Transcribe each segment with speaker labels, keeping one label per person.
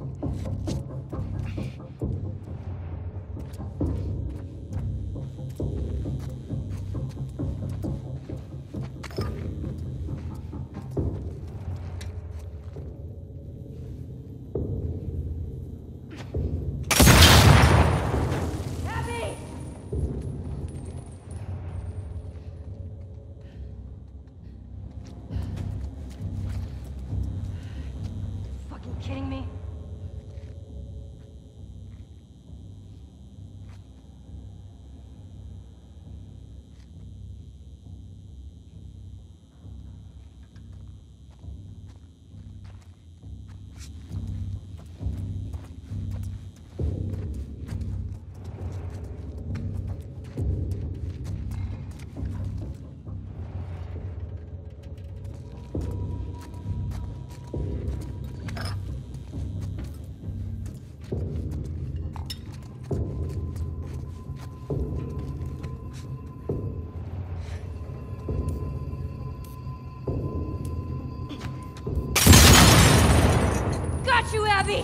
Speaker 1: Kidding me? Got you, Abby!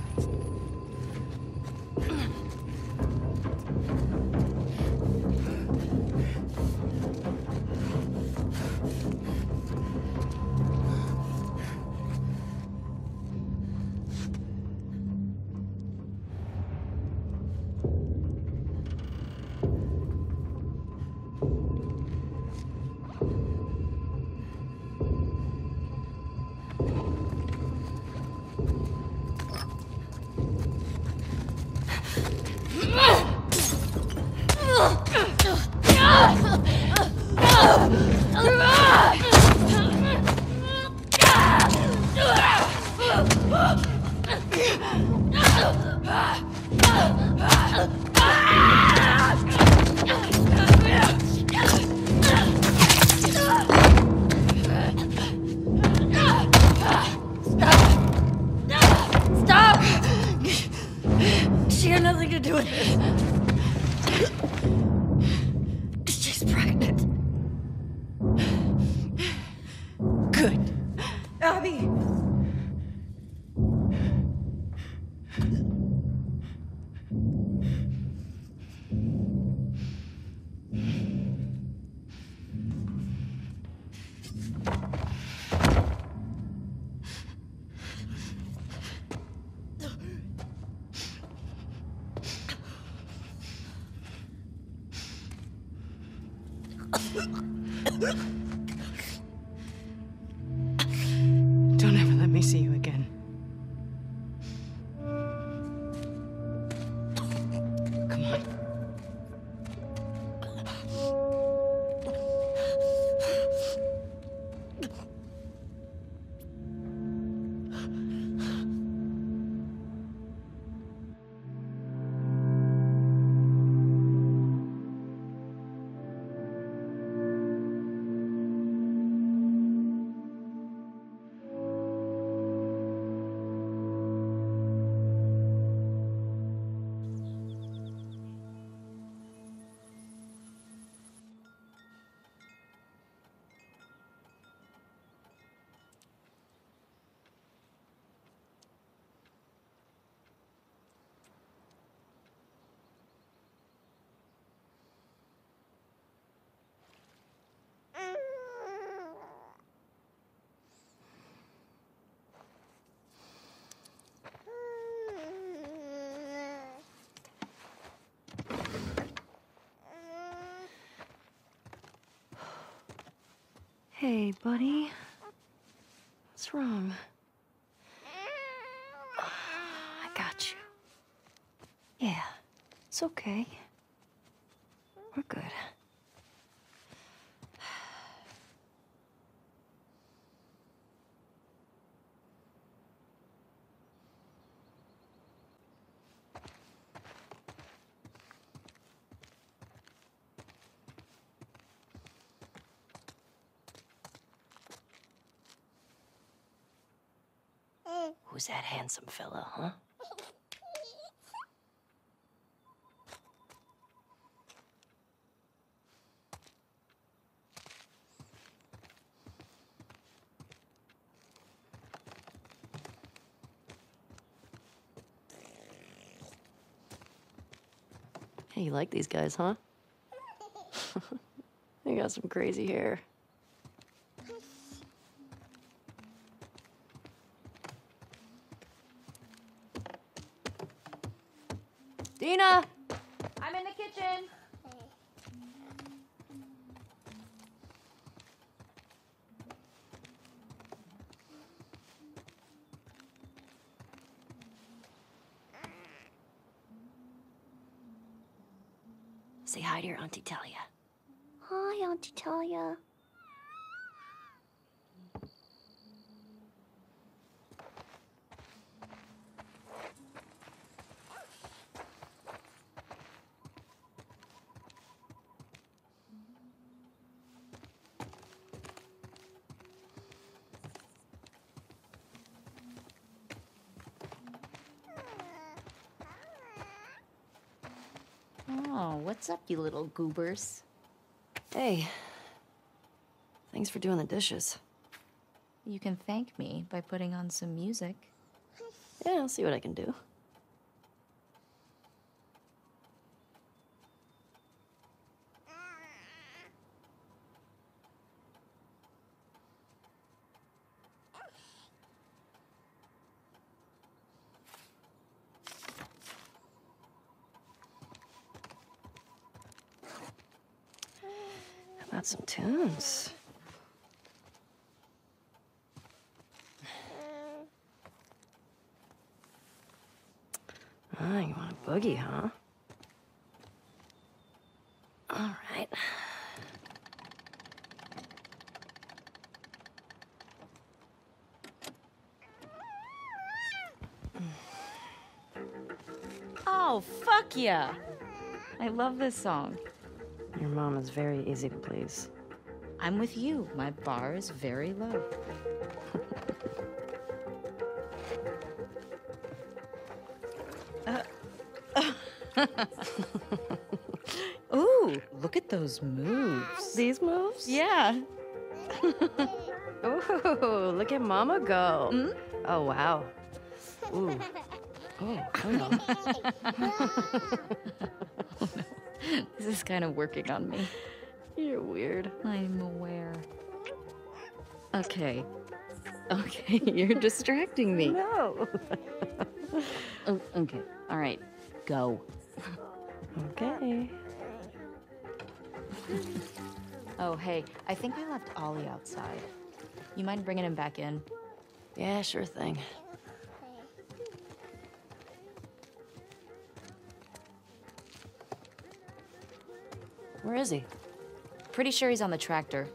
Speaker 1: Stop! She had nothing to do with this. She's pregnant. Good. Abby! Don't ever let me see you again. Come on. Hey, buddy. What's wrong? I got you. Yeah, it's okay. We're good. Who's that handsome fella, huh? Hey, you like these guys, huh? They got some crazy hair. Dina!
Speaker 2: I'm in the kitchen.
Speaker 1: Say hi to your Auntie Talia.
Speaker 3: Hi, Auntie Talia.
Speaker 2: Oh, what's up, you little goobers?
Speaker 1: Hey. Thanks for doing the dishes.
Speaker 2: You can thank me by putting on some music.
Speaker 1: Yeah, I'll see what I can do. How about some tunes? Ah, you want a boogie, huh? All right.
Speaker 2: Oh, fuck yeah! I love this song.
Speaker 1: Your mom is very easy to please.
Speaker 2: I'm with you. My bar is very low. Ooh, look at those moves.
Speaker 1: These moves?
Speaker 2: Yeah.
Speaker 1: Ooh, look at Mama go.
Speaker 2: Hmm?
Speaker 1: Oh, wow. Ooh. Oh, hello.
Speaker 2: This is kind of working on me.
Speaker 1: You're weird.
Speaker 2: I'm aware. Okay. Okay, you're distracting me.
Speaker 1: No.
Speaker 2: Oh, okay, all right, go.
Speaker 1: Okay.
Speaker 2: Oh, hey, I think I left Ollie outside. You mind bringing him back in?
Speaker 1: Yeah, sure thing. Where is he?
Speaker 2: Pretty sure he's on the tractor.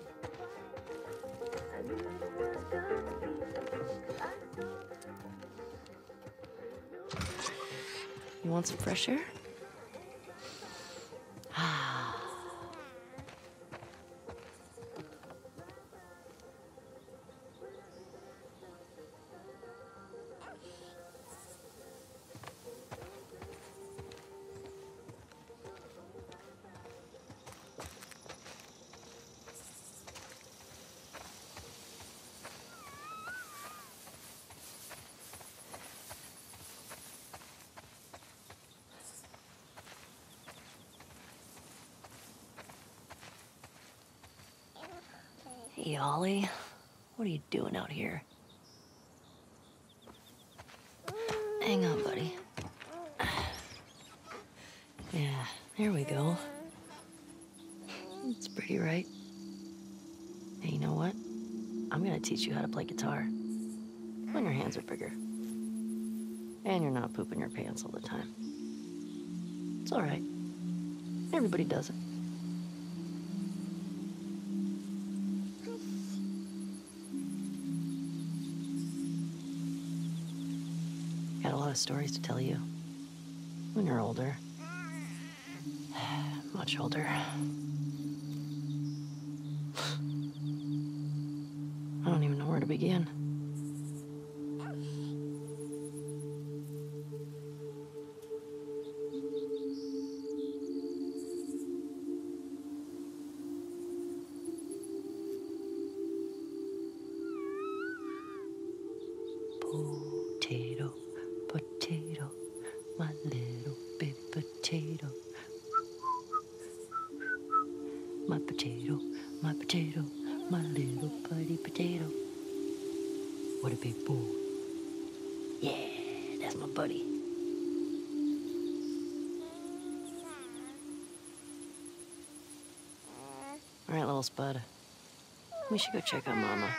Speaker 1: You want some fresh air? Hey, Ollie. What are you doing out here? Hang on, buddy. Yeah, there we go. It's pretty, right? Hey, you know what? I'm gonna teach you how to play guitar. When your hands are bigger. And you're not pooping your pants all the time. It's all right. Everybody does it. Got a lot of stories to tell you. When you're older. Much older. I don't even know where to begin. Potato, potato, my little big potato. My potato, my little buddy potato. What a big boy. Yeah, that's my buddy. All right, little spud. We should go check on Mama.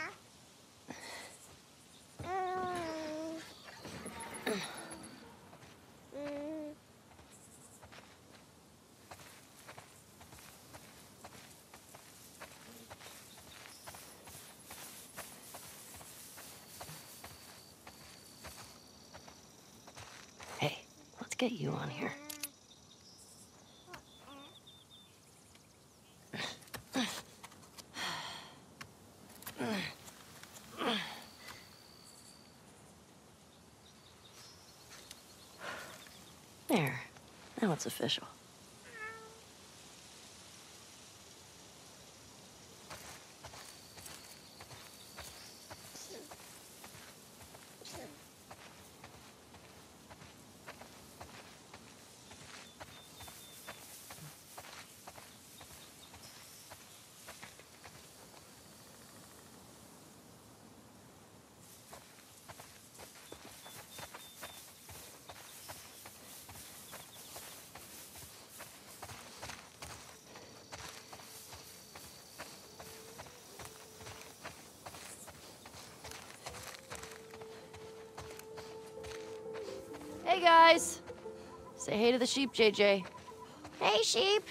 Speaker 1: Hey, let's get you on here. There. Now it's official. Hey, guys. Say hey to the sheep, JJ.
Speaker 3: Hey, sheep.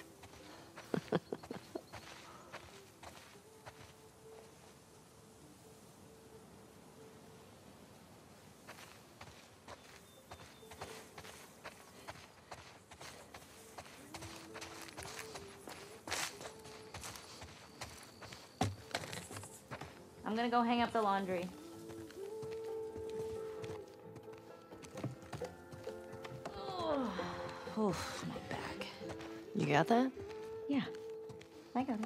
Speaker 2: I'm gonna go hang up the laundry. Oof, my back.
Speaker 1: You got that?
Speaker 2: Yeah, I got it.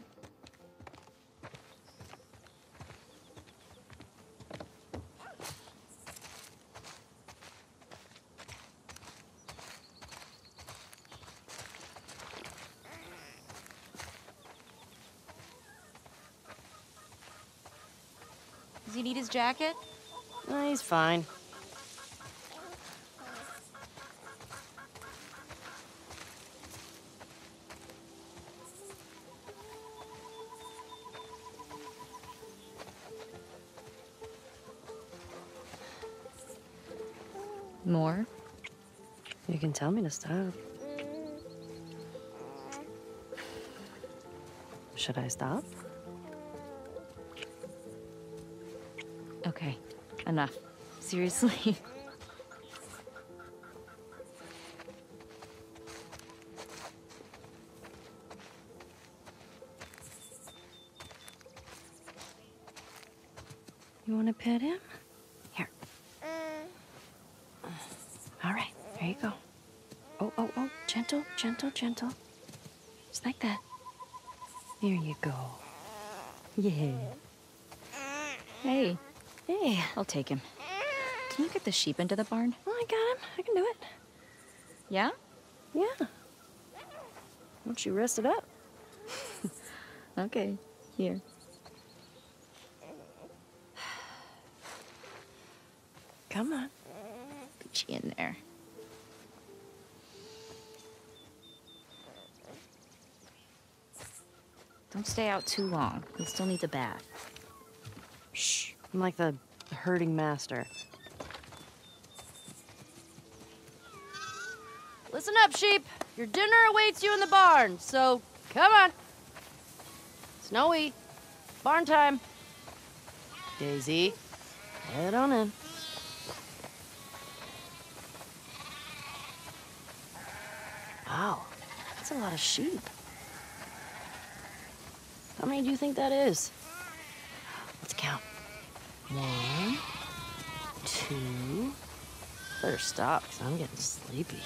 Speaker 2: Does he need his jacket?
Speaker 1: No, he's fine.
Speaker 2: More?
Speaker 1: You can tell me to stop. Should I stop?
Speaker 2: Okay, enough. Seriously.
Speaker 1: You want to pet him? Here. All right, there you go. Oh, oh, oh, gentle, gentle, gentle. Just like that. There you go. Yeah.
Speaker 2: Hey,
Speaker 1: Hey,
Speaker 2: I'll take him. Can you get the sheep into the barn?
Speaker 1: well, I got him. I can do it.
Speaker 2: Yeah?
Speaker 1: Yeah. Why don't you rest it up?
Speaker 2: Okay, here.
Speaker 1: Come on.
Speaker 2: Put you in there. Don't stay out too long. He still needs a bath.
Speaker 1: Shh. I'm like the herding master. Listen up, sheep. Your dinner awaits you in the barn, so come on. Snowy. Barn time. Daisy. Head on in. Wow. That's a lot of sheep. How many do you think that is? Let's count. 1, 2. Better stop, because I'm getting sleepy.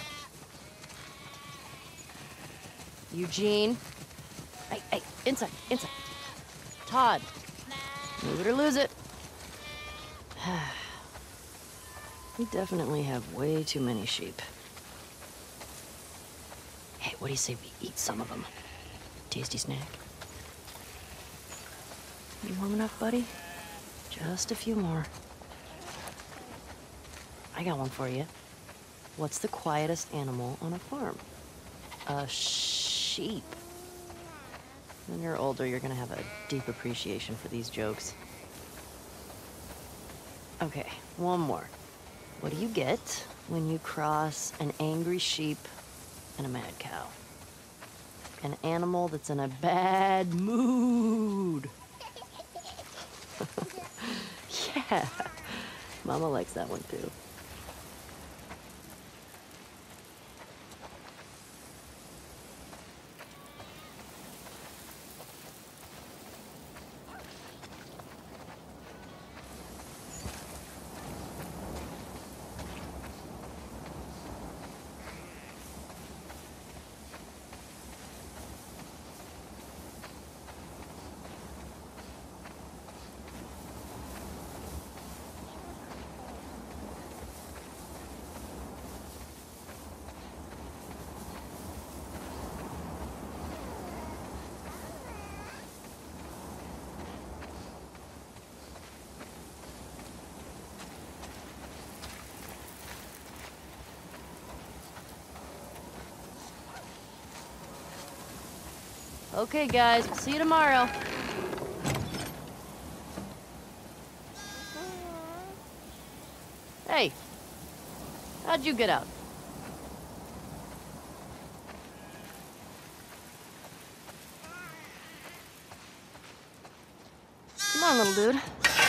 Speaker 1: Eugene. Hey, hey, inside, inside. Todd. Move it or lose it. We definitely have way too many sheep. Hey, what do you say we eat some of them? Tasty snack. You warm enough, buddy? Just a few more. I got one for you. What's the quietest animal on a farm? A sheep. When you're older, you're gonna have a deep appreciation for these jokes. Okay, one more. What do you get when you cross an angry sheep and a mad cow? An animal that's in a bad mood. Yeah, Mama likes that one too. Okay, guys, we'll see you tomorrow. Hey, how'd you get out? Come on, little dude.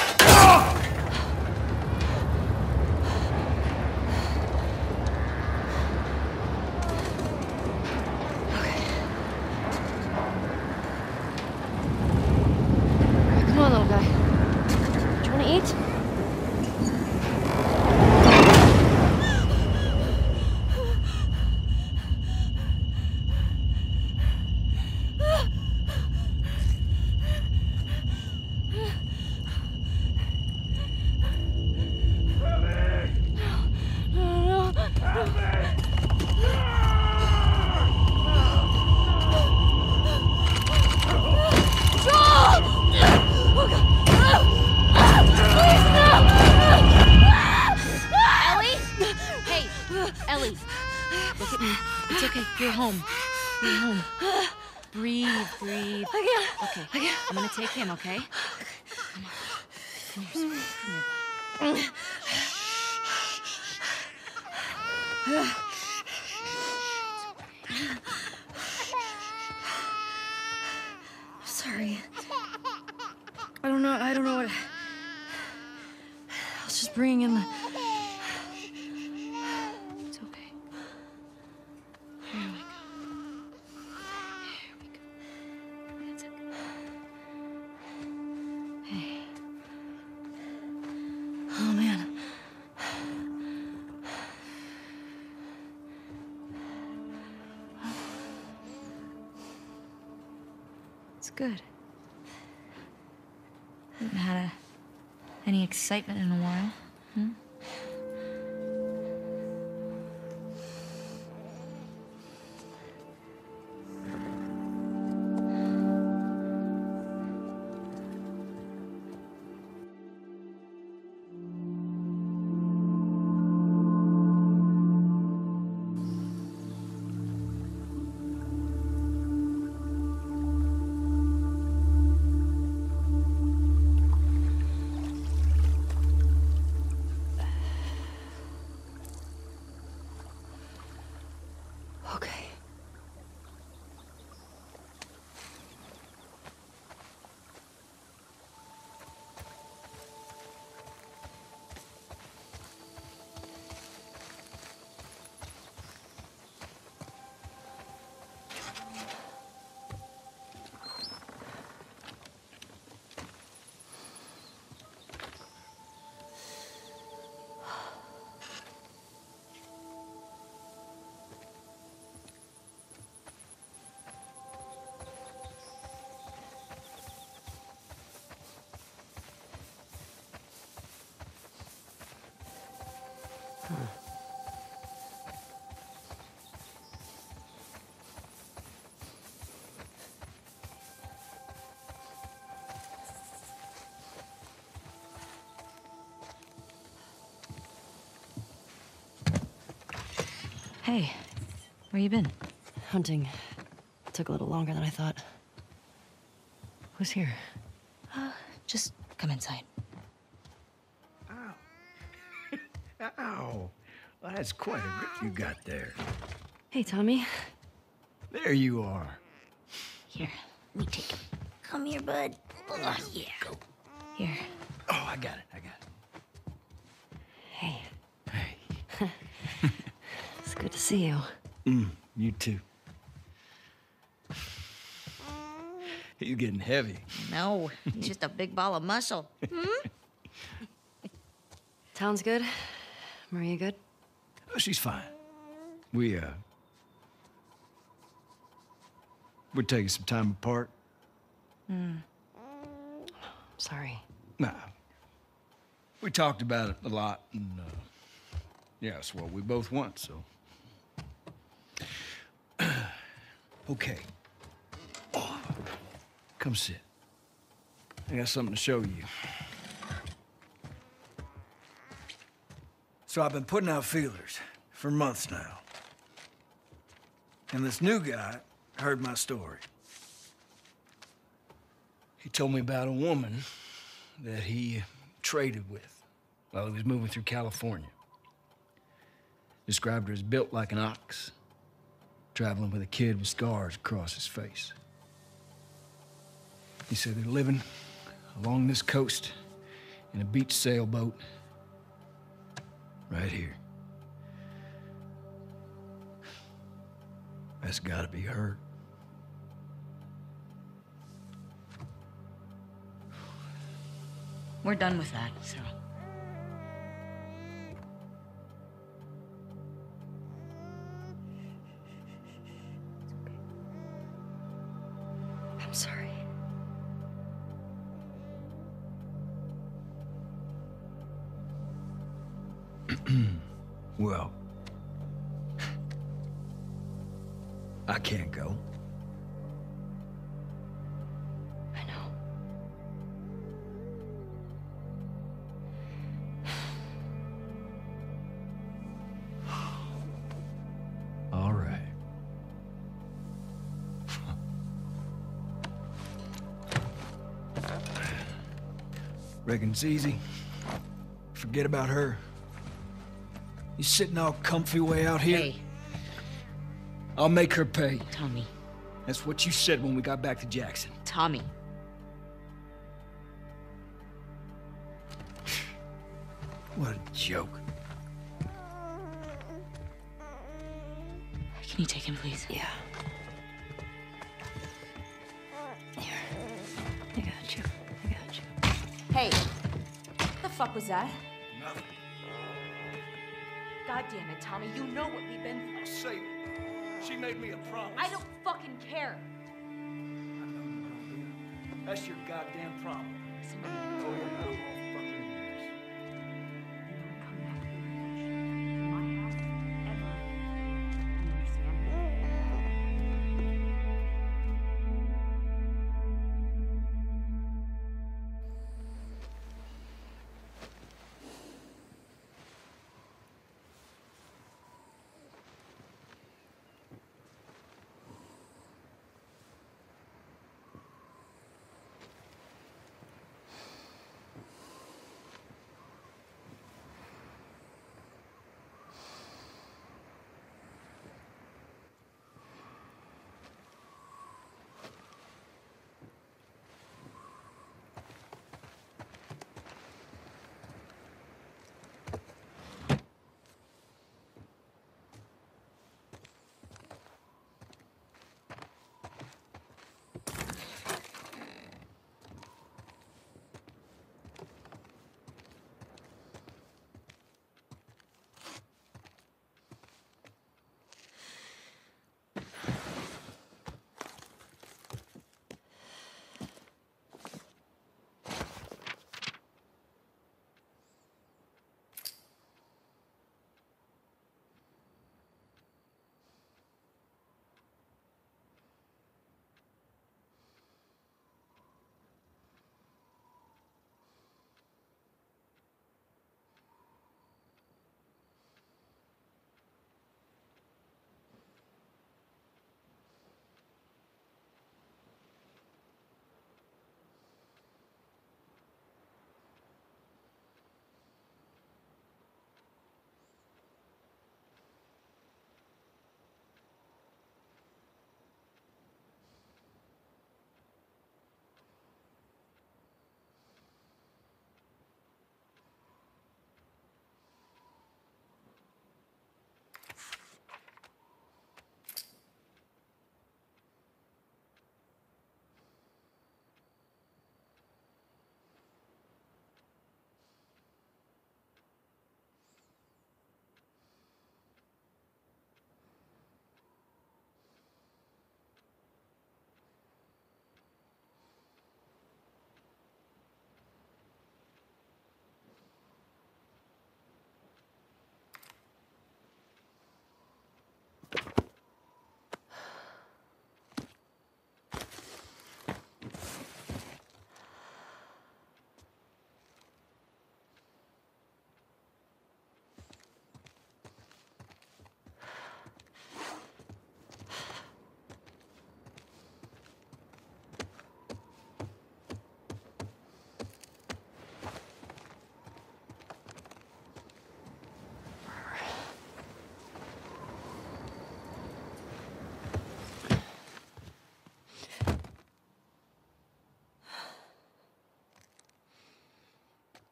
Speaker 1: Come on, little guy. Do you want to eat?
Speaker 2: Ellie, look at me. It's okay. You're home. You're home. Breathe, breathe.
Speaker 1: I
Speaker 2: Okay,
Speaker 1: can't.
Speaker 2: I'm gonna take him, okay? Come on. Come here, sweetie. Come here.
Speaker 4: Sorry. I don't know what... I was just bringing in the... It's okay. Here we go. Here we go. It's okay. Hey. Oh, man. It's good. Haven't had any excitement in a while. Hmm?
Speaker 1: Okay.
Speaker 2: Hey, where you been?
Speaker 1: Hunting. Took a little longer than I thought. Who's here?
Speaker 2: Just come inside.
Speaker 5: Ow. Ow. Well, that's quite a grip you got there.
Speaker 1: Hey, Tommy.
Speaker 5: There you are.
Speaker 2: Here, let me take it.
Speaker 3: Come here, bud.
Speaker 2: Oh, yeah. Here.
Speaker 5: Oh, I got it.
Speaker 1: Hey.
Speaker 5: Hey.
Speaker 1: It's good to see you.
Speaker 5: You too. He's getting heavy.
Speaker 2: No, he's just a big ball of muscle.
Speaker 1: Town's good? Maria good?
Speaker 5: Oh, she's fine. We're taking some time apart.
Speaker 1: Sorry.
Speaker 5: Nah. We talked about it a lot, and, yeah, it's what we both want, so. Okay. Oh, come sit. I got something to show you. So I've been putting out feelers for months now. And this new guy heard my story. He told me about a woman that he traded with while he was moving through California. Described her as built like an ox, traveling with a kid with scars across his face. He said they're living along this coast in a beach sailboat right here. That's gotta be her.
Speaker 2: We're done with that, so.
Speaker 1: I'm sorry.
Speaker 5: Well, I can't go.
Speaker 1: I know.
Speaker 5: All right. Reckon it's easy. Forget about her. You sitting all comfy way out here?
Speaker 2: Hey,
Speaker 5: I'll make her pay.
Speaker 2: Tommy.
Speaker 5: That's what you said when we got back to Jackson.
Speaker 2: Tommy.
Speaker 5: What a joke.
Speaker 2: Can you take him, please?
Speaker 1: Yeah. Here. I got you. I got you.
Speaker 6: Hey, what the fuck was that?
Speaker 5: Nothing.
Speaker 6: God damn it, Tommy, you know what we've been through.
Speaker 5: I'll save it. She made me a promise.
Speaker 6: I don't fucking care.
Speaker 5: I know you don't, Dina. That's your goddamn problem.
Speaker 6: Somebody
Speaker 5: Oh, yeah, all fucking years.
Speaker 6: you don't come back to my house ever. You understand?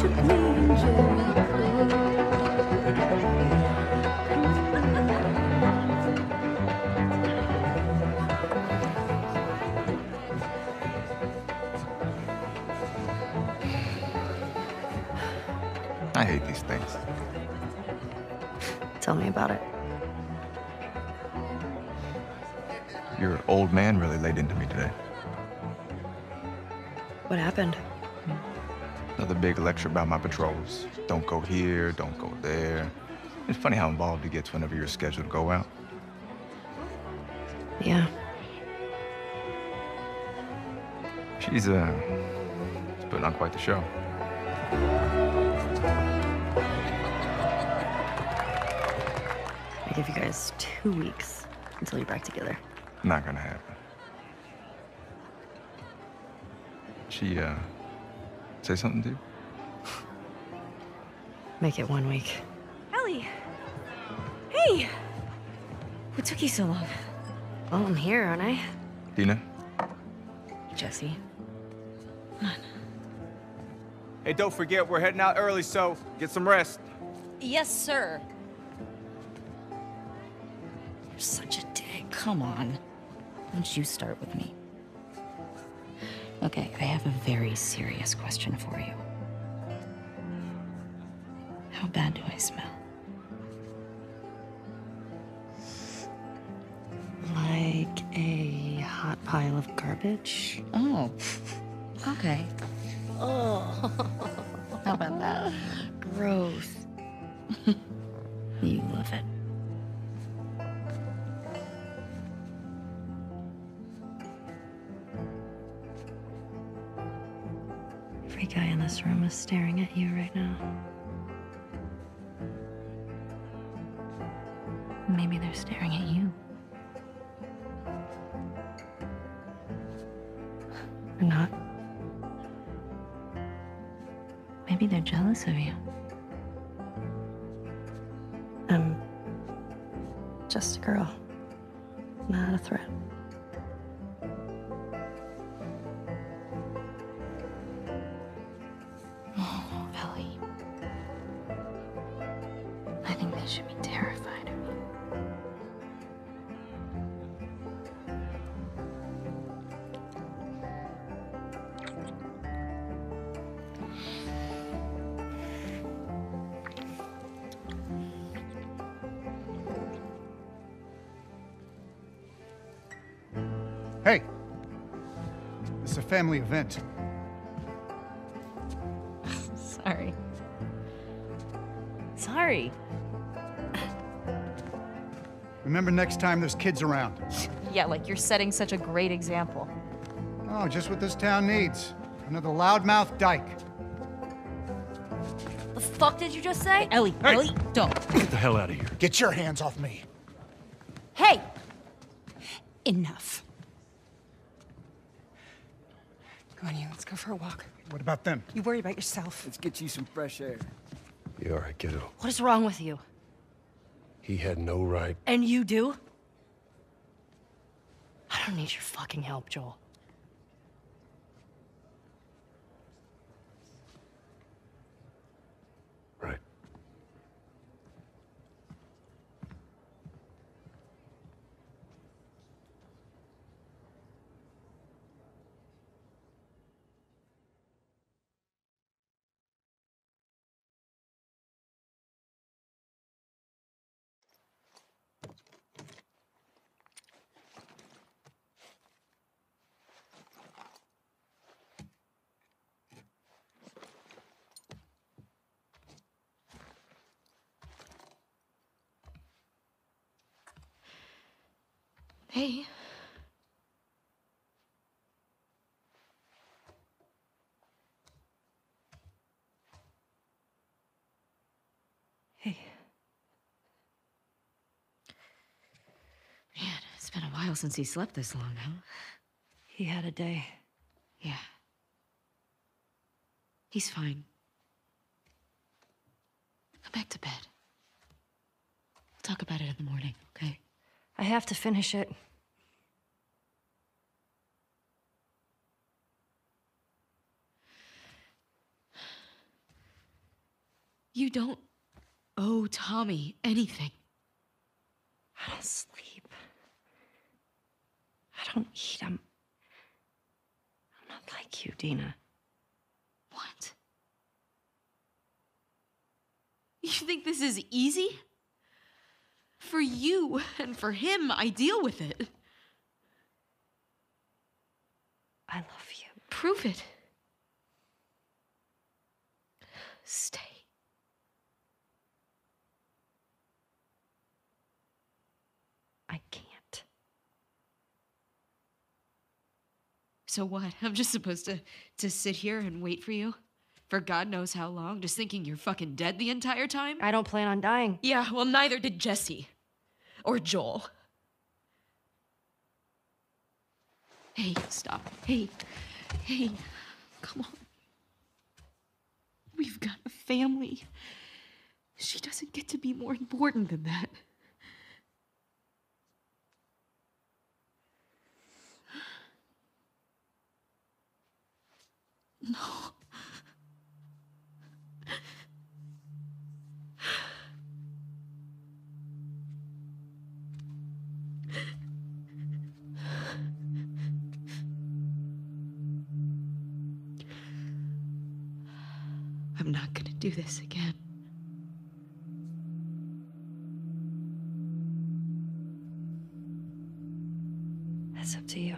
Speaker 7: I hate these things.
Speaker 1: Tell me about it.
Speaker 7: Your old man really laid into me today.
Speaker 1: What happened?
Speaker 7: Another big lecture about my patrols. Don't go here, don't go there. It's funny how involved he gets whenever you're scheduled to go out.
Speaker 1: Yeah.
Speaker 7: She's putting on quite the show.
Speaker 1: I give you guys 2 weeks until you're back together.
Speaker 7: Not gonna happen. She, say something to you?
Speaker 1: Make it 1 week.
Speaker 2: Ellie! Hey! What took you so long?
Speaker 1: Well, I'm here, aren't I?
Speaker 7: Dina?
Speaker 2: Jesse. Come on.
Speaker 8: Hey, don't forget, we're heading out early, so get some rest.
Speaker 2: Yes, sir.
Speaker 1: You're such a dick.
Speaker 2: Come on. Why don't you start with me? Okay, I have a very serious question for you. How bad do I smell?
Speaker 1: Like a hot pile of garbage?
Speaker 2: Oh, okay.
Speaker 1: Oh,
Speaker 2: How about that?
Speaker 1: gross.
Speaker 2: You love it.
Speaker 1: Every guy in this room is staring at you right now.
Speaker 2: Maybe they're staring at you.
Speaker 1: Or not.
Speaker 2: Maybe they're jealous of you.
Speaker 1: I'm just a girl, not a threat.
Speaker 2: Oh, Ellie. I think they should be terrified of you.
Speaker 9: Hey, this is a family event.
Speaker 2: Sorry. Sorry.
Speaker 9: Remember next time there's kids around.
Speaker 6: Yeah, like you're setting such a great example.
Speaker 9: Oh, just what this town needs. Another loudmouth dyke.
Speaker 6: The fuck did you just say?
Speaker 2: Ellie,
Speaker 9: Hey!
Speaker 2: Ellie, don't.
Speaker 10: Get the hell out of here.
Speaker 9: Get your hands off me.
Speaker 6: Hey!
Speaker 11: Enough. Come on, you. Let's go for a walk.
Speaker 9: What about them?
Speaker 11: You worry about yourself.
Speaker 5: Let's get you some fresh air.
Speaker 10: You all right, kiddo?
Speaker 1: What is wrong with you?
Speaker 10: He had no right.
Speaker 1: And you do? I don't need your fucking help, Joel.
Speaker 10: Right.
Speaker 1: Hey. Hey.
Speaker 2: Man, it's been a while since he slept this long, huh?
Speaker 1: He had a day.
Speaker 2: Yeah. He's fine. Go back to bed. We'll talk about it in the morning, okay?
Speaker 1: I have to finish it.
Speaker 2: You don't owe Tommy anything.
Speaker 12: I don't sleep. I don't eat. I'm not like you, Dina.
Speaker 2: What? You think this is easy? For you and for him, I deal with it.
Speaker 12: I love you.
Speaker 2: Prove it. Stay.
Speaker 12: I can't.
Speaker 2: So what? I'm just supposed to sit here and wait for you? For God knows how long? Just thinking you're fucking dead the entire time?
Speaker 12: I don't plan on dying.
Speaker 2: Yeah, well, neither did Jesse. Or Joel. Hey, stop. Hey, come on. We've got a family. She doesn't get to be more important than that. No. I'm not gonna do this again.
Speaker 12: That's up to you.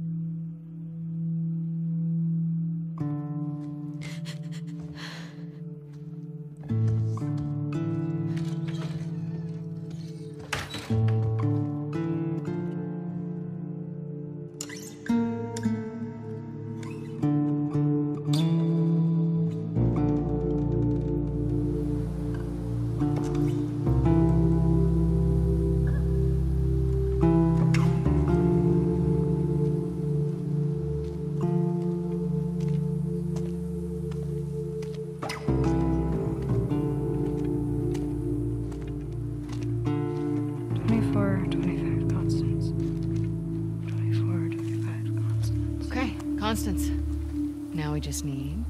Speaker 2: Constance. Now we just need...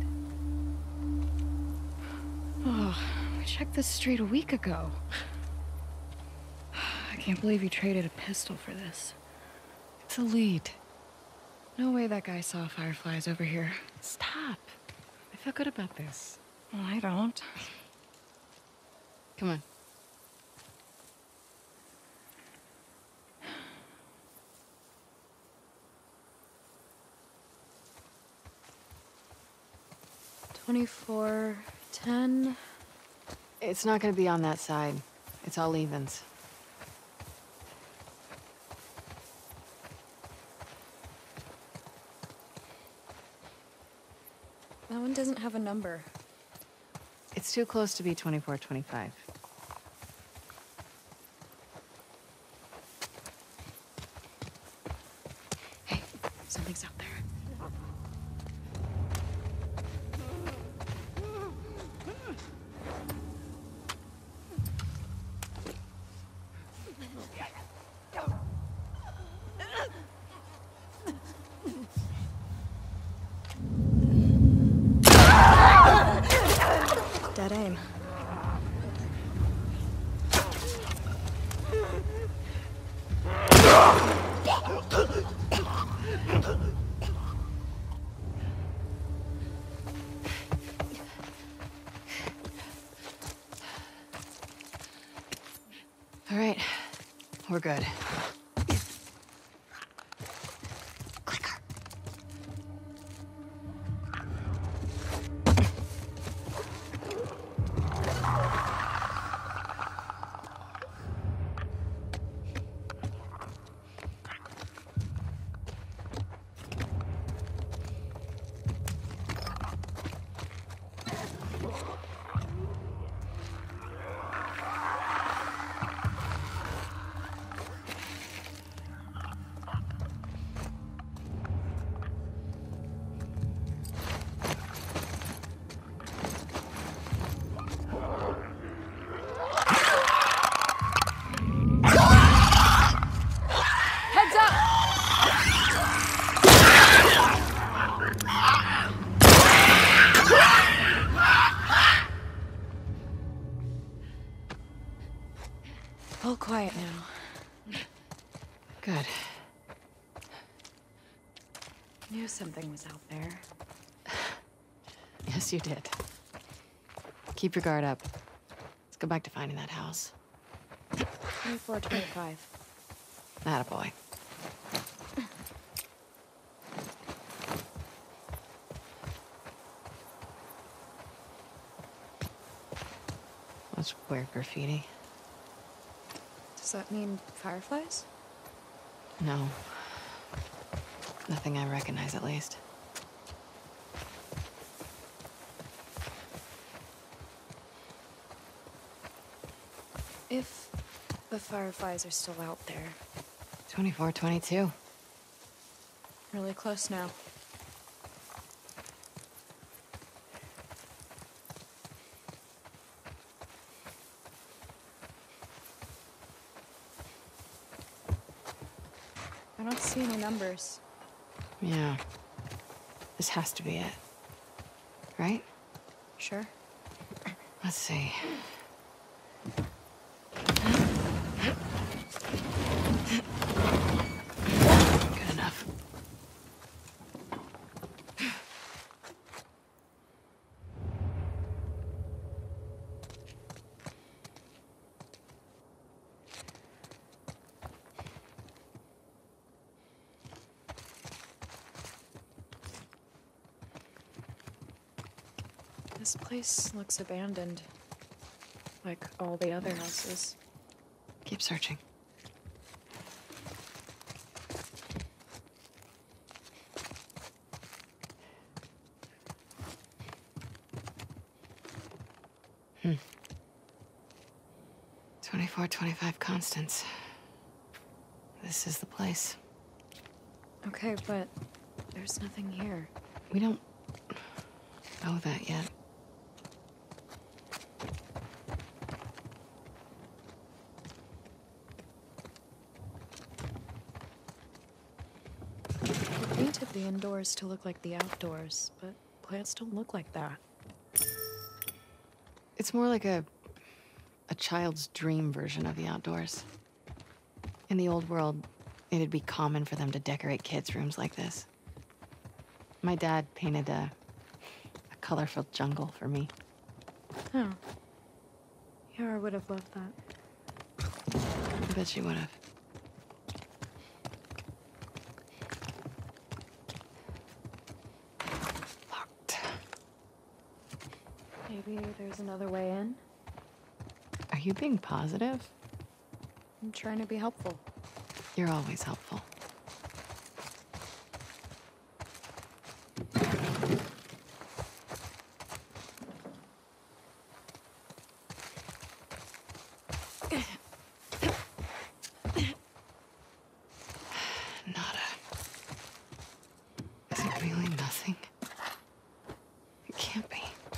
Speaker 4: Oh, we checked this street a week ago. I can't believe you traded a pistol for this.
Speaker 2: It's a lead.
Speaker 4: No way that guy saw fireflies over here.
Speaker 2: Stop. I feel good about this.
Speaker 4: Well, I don't.
Speaker 2: Come on.
Speaker 4: $24.10.
Speaker 2: It's not gonna be on that side. It's all evens.
Speaker 4: That one doesn't have a number.
Speaker 2: It's too close to be 24.25. Hey, something's out there.
Speaker 4: Dead aim.
Speaker 2: All right, we're good.
Speaker 6: All quiet now.
Speaker 13: Good.
Speaker 6: Knew something was out there.
Speaker 13: Yes, you did. Keep your guard up. Let's go back to finding that house.
Speaker 6: 24, 25.
Speaker 13: Attaboy. That's weird graffiti.
Speaker 6: Does that mean fireflies?
Speaker 13: No. Nothing I recognize, at least.
Speaker 6: If the fireflies are still out there.
Speaker 13: 24, 22.
Speaker 6: Really close now. I don't see any numbers.
Speaker 13: Yeah. This has to be it. Right?
Speaker 6: Sure.
Speaker 13: Let's see. Good enough.
Speaker 6: This place looks abandoned. Like all the other houses.
Speaker 13: Keep searching. Hmm. 24, 25 constants. This is the place.
Speaker 6: Okay, but there's nothing here.
Speaker 13: We don't know that yet.
Speaker 6: They painted the indoors to look like the outdoors, but plants don't look like that.
Speaker 13: It's more like a child's dream version of the outdoors. In the old world, it'd be common for them to decorate kids' rooms like this. My dad painted a colorful jungle for me.
Speaker 6: Oh. Yara would have loved that.
Speaker 13: I bet she would have. Locked.
Speaker 6: Maybe there's another way in?
Speaker 13: Are you being positive?
Speaker 6: I'm trying to be helpful.
Speaker 13: You're always helpful. Nada. Is it really nothing? It can't be.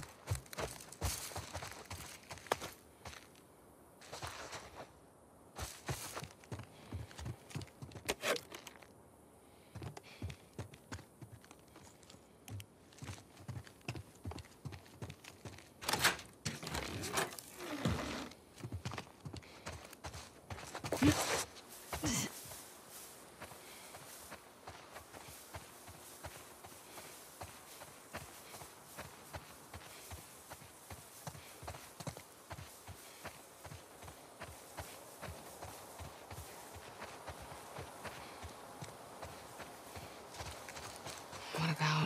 Speaker 13: What about...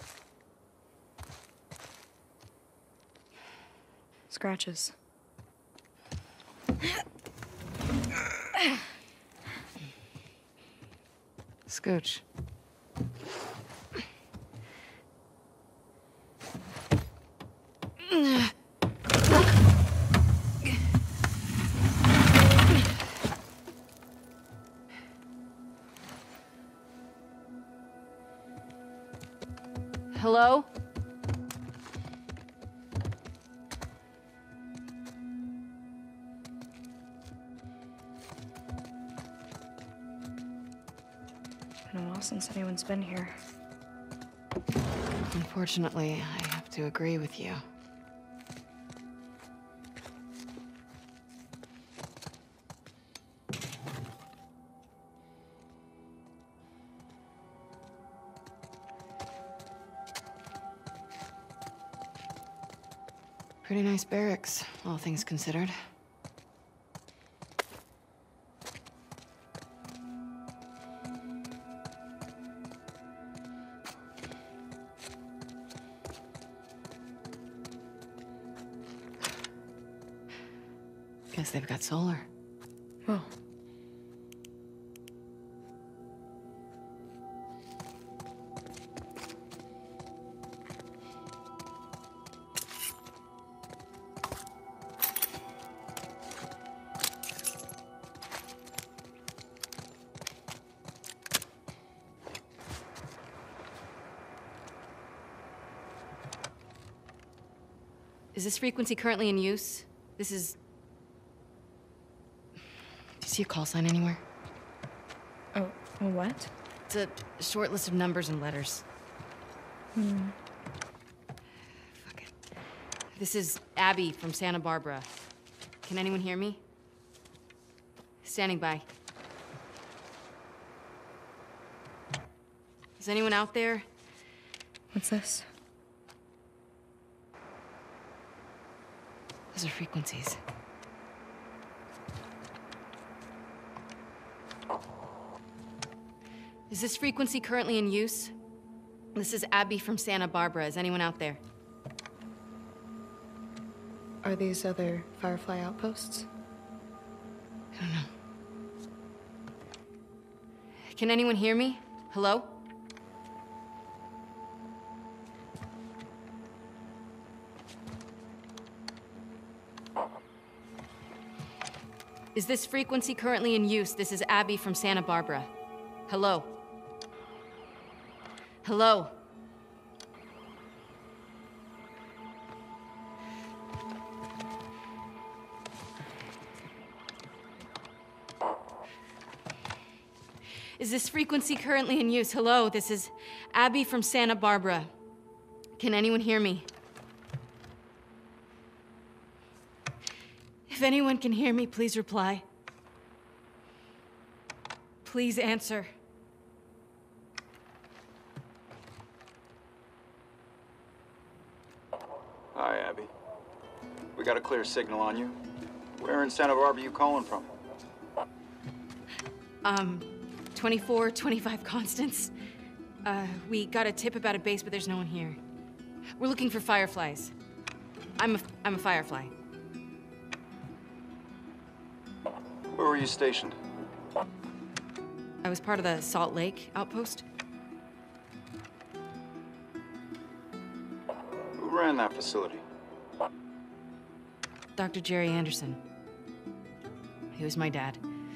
Speaker 6: Scratches.
Speaker 13: Scooch. Hello?
Speaker 6: Been a while since anyone's been here.
Speaker 13: Unfortunately, I have to agree with you. Pretty nice barracks, all things considered. Guess they've got solar.
Speaker 6: Oh.
Speaker 13: Is this frequency currently in use? This is... Do you see a call sign anywhere?
Speaker 6: Oh, a what?
Speaker 13: It's a short list of numbers and letters.
Speaker 6: Hmm.
Speaker 13: Fuck it. This is Abby from Santa Barbara. Can anyone hear me? Standing by. Is anyone out there?
Speaker 6: What's this?
Speaker 13: Those are frequencies. Is this frequency currently in use? This is Abby from Santa Barbara. Is anyone out there?
Speaker 6: Are these other Firefly outposts?
Speaker 13: I don't know. Can anyone hear me? Hello? Is this frequency currently in use? This is Abby from Santa Barbara. Hello? Hello? Is this frequency currently in use? Hello, this is Abby from Santa Barbara. Can anyone hear me? If anyone can hear me, please reply. Please answer.
Speaker 14: Hi, Abby. We got a clear signal on you. Where in Santa Barbara you calling from?
Speaker 13: 2425 Constance. We got a tip about a base, but there's no one here. We're looking for fireflies. I'm a firefly.
Speaker 14: Where were you stationed?
Speaker 13: I was part of the Salt Lake outpost.
Speaker 14: Who ran that facility?
Speaker 13: Dr. Jerry Anderson. He was my dad.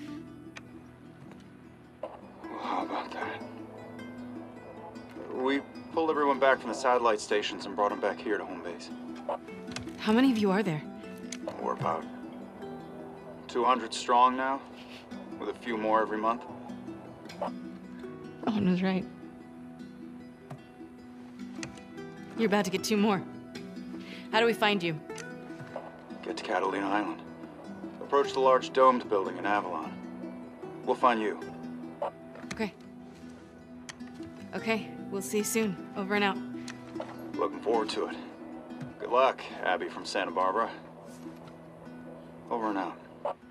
Speaker 14: Well, how about that? We pulled everyone back from the satellite stations and brought them back here to home base.
Speaker 13: How many of you are there?
Speaker 14: We're about 200 strong now, with a few more every month.
Speaker 13: Rowan was right. You're about to get 2 more. How do we find you?
Speaker 14: Get to Catalina Island. Approach the large domed building in Avalon. We'll find you.
Speaker 13: Okay. Okay, we'll see you soon. Over and out.
Speaker 14: Looking forward to it. Good luck, Abby from Santa Barbara. Over and out.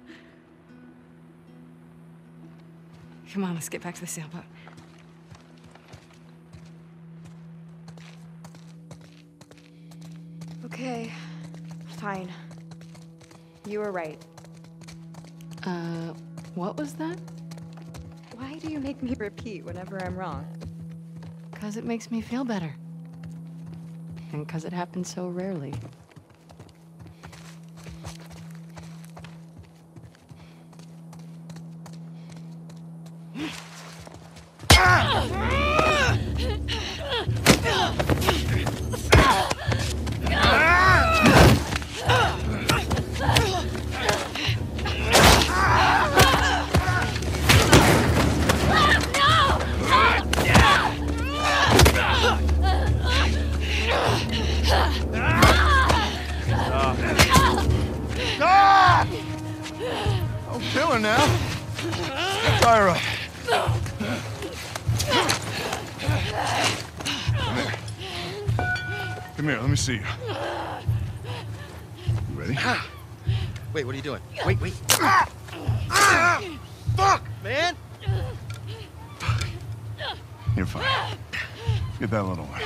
Speaker 13: Come on, let's get back to the sailboat.
Speaker 6: Okay, fine. You were right.
Speaker 13: What was that?
Speaker 6: Why do you make me repeat whenever I'm wrong?
Speaker 13: 'Cause it makes me feel better. And 'cause it happens so rarely.
Speaker 9: Come here, let me see you. You ready?
Speaker 15: Wait, what are you doing? Wait. Fuck, man!
Speaker 9: You're fine. Get that little one.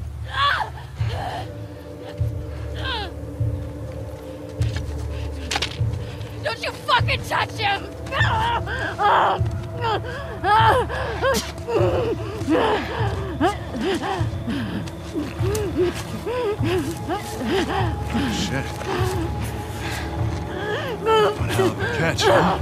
Speaker 3: Don't you fucking touch him!
Speaker 9: Shit. One hell of a catch, huh?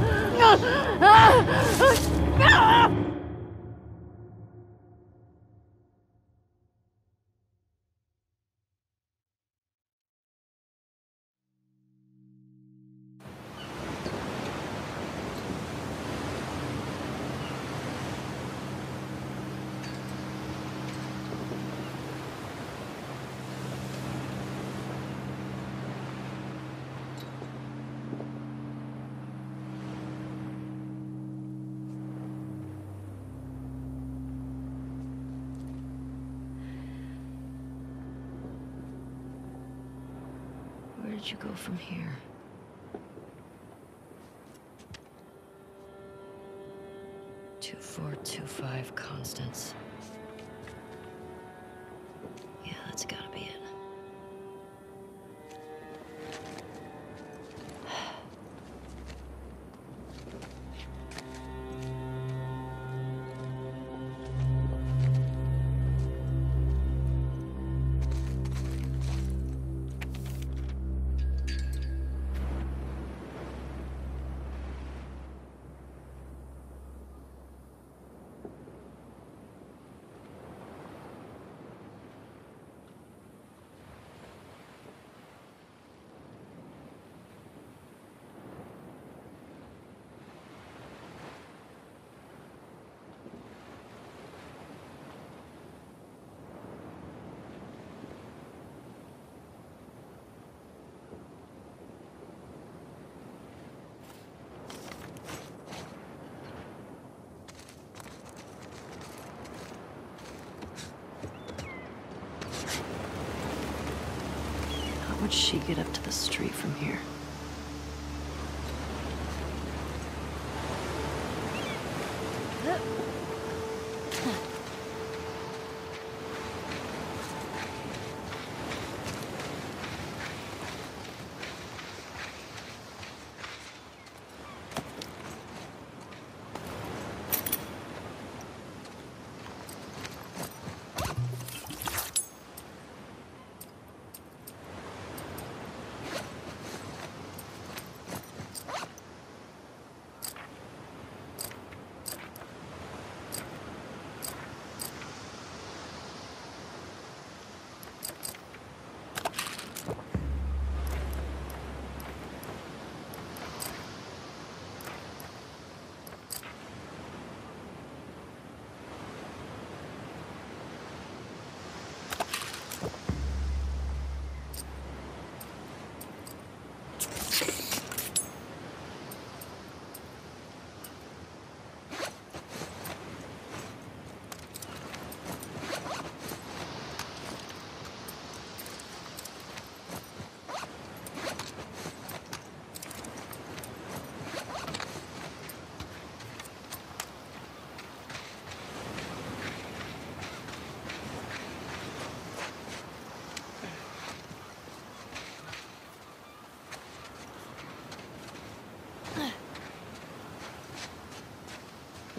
Speaker 1: Where did you go from here? Two, 4, 2, 5 constants. Yeah, that's gotta be it. How would she get up to the street from here?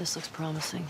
Speaker 1: This looks promising.